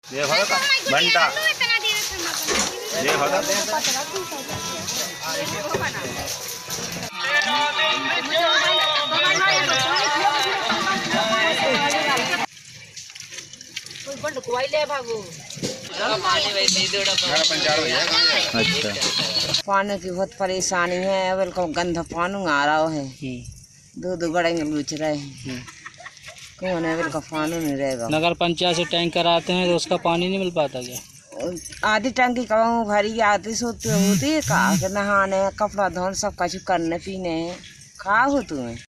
घंटा अच्छा पानी की बहुत परेशानी है। अब गंदा पानी आ रहा है, दूध गड़ेंगे लूच रहे हैं। कौन है का पानी नहीं रहेगा। नगर पंचायत से टैंकर आते हैं तो उसका पानी नहीं मिल पाता क्या? आधी टंकी कहूँ भरी आती सोती होती है का नहाने कपड़ा धोने सब कुछ करने पीने का हो तुम्हें।